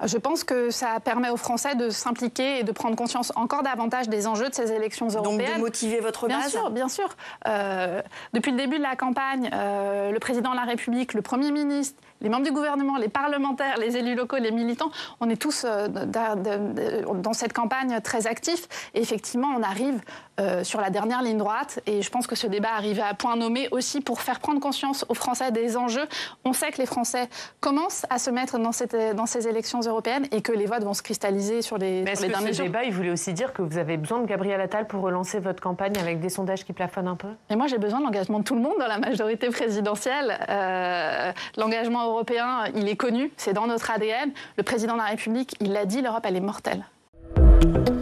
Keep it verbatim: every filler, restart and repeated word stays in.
Je pense que ça permet aux Français de s'impliquer et de prendre conscience encore davantage des enjeux de ces élections européennes. Donc de motiver votre base ? Bien sûr, bien sûr. Euh, depuis le début de la campagne, euh, le président de la République, le Premier ministre, les membres du gouvernement, les parlementaires, les élus locaux, les militants, on est tous euh, dans cette campagne très actifs. Et effectivement, on arrive euh, sur la dernière ligne droite. Et je pense que ce débat arrive à point nommé aussi pour faire prendre conscience aux Français des enjeux. On sait que les Français commencent à se mettre dans, cette, dans ces élections européennes et que les votes vont se cristalliser sur les, Mais sur les derniers jours. Est-ce que ce débat, il voulait aussi dire que vous avez besoin de Gabriel Attal pour relancer votre campagne avec des sondages qui plafonnent un peu ? Et moi, j'ai besoin de l'engagement de tout le monde dans la majorité présidentielle. Euh, l'engagement européen, il est connu, c'est dans notre A D N. Le président de la République, il l'a dit, l'Europe, elle est mortelle.